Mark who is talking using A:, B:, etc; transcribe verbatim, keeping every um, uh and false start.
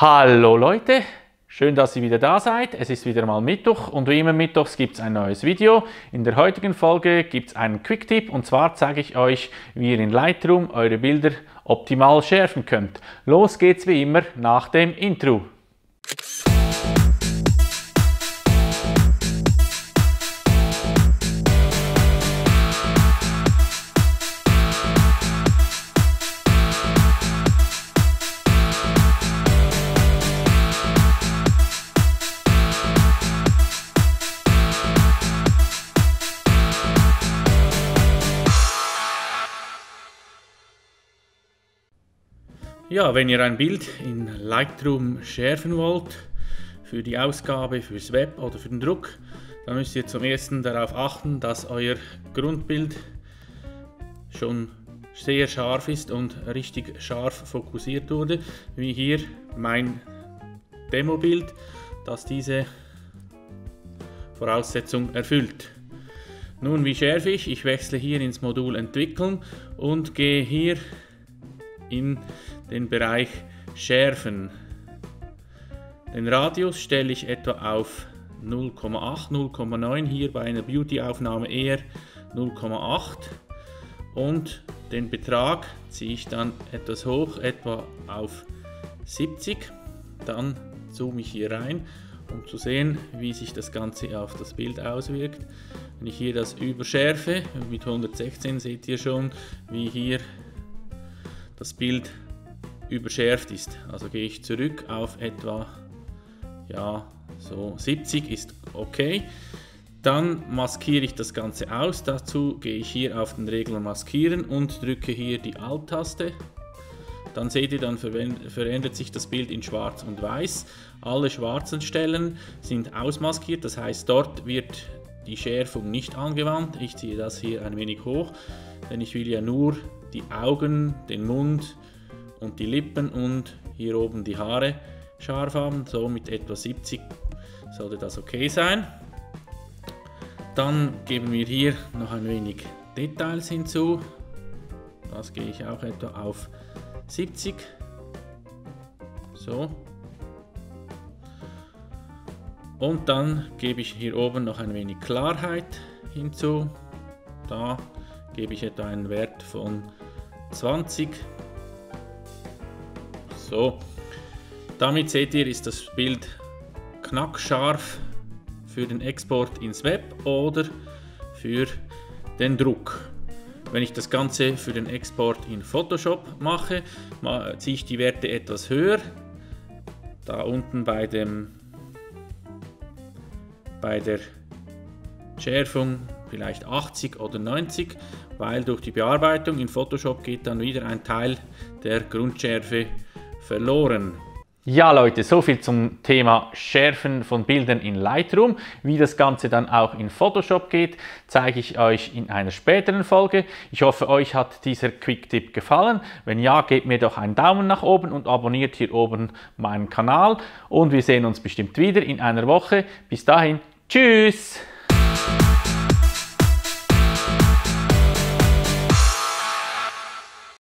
A: Hallo Leute, schön, dass ihr wieder da seid. Es ist wieder mal Mittwoch und wie immer mittwochs gibt es ein neues Video. In der heutigen Folge gibt es einen Quick-Tipp und zwar zeige ich euch, wie ihr in Lightroom eure Bilder optimal schärfen könnt. Los geht's wie immer nach dem Intro. Ja, wenn ihr ein Bild in Lightroom schärfen wollt, für die Ausgabe, fürs Web oder für den Druck, dann müsst ihr zum ersten darauf achten, dass euer Grundbild schon sehr scharf ist und richtig scharf fokussiert wurde, wie hier mein Demobild, das diese Voraussetzung erfüllt. Nun, wie schärfe ich? Ich wechsle hier ins Modul Entwickeln und gehe hier in den Bereich Schärfen. Den Radius stelle ich etwa auf null Komma acht, null Komma neun, hier bei einer Beauty-Aufnahme eher null Komma acht und den Betrag ziehe ich dann etwas hoch, etwa auf siebzig. Dann zoome ich hier rein, um zu sehen, wie sich das Ganze auf das Bild auswirkt. Wenn ich hier das überschärfe, mit hundertsechzehn seht ihr schon, wie hier das Bild überschärft ist. Also gehe ich zurück auf etwa ja, so siebzig ist okay. Dann maskiere ich das Ganze aus. Dazu gehe ich hier auf den Regler Maskieren und drücke hier die Alt-Taste. Dann seht ihr, dann verändert sich das Bild in Schwarz und Weiß. Alle schwarzen Stellen sind ausmaskiert, das heißt, dort wird die Schärfung nicht angewandt. Ich ziehe das hier ein wenig hoch, denn ich will ja nur die Augen, den Mund und die Lippen und hier oben die Haare scharf haben. So mit etwa siebzig sollte das okay sein. Dann geben wir hier noch ein wenig Details hinzu. Das gehe ich auch etwa auf siebzig. So. Und dann gebe ich hier oben noch ein wenig Klarheit hinzu. Da gebe ich etwa einen Wert von zwanzig. So, damit seht ihr, ist das Bild knackscharf für den Export ins Web oder für den Druck. Wenn ich das Ganze für den Export in Photoshop mache, ziehe ich die Werte etwas höher. Da unten bei, dem, bei der Schärfung vielleicht achtzig oder neunzig, weil durch die Bearbeitung in Photoshop geht dann wieder ein Teil der Grundschärfe verloren. Ja Leute, so viel zum Thema Schärfen von Bildern in Lightroom. Wie das Ganze dann auch in Photoshop geht, zeige ich euch in einer späteren Folge. Ich hoffe, euch hat dieser Quick-Tipp gefallen. Wenn ja, gebt mir doch einen Daumen nach oben und abonniert hier oben meinen Kanal. Und wir sehen uns bestimmt wieder in einer Woche. Bis dahin, tschüss!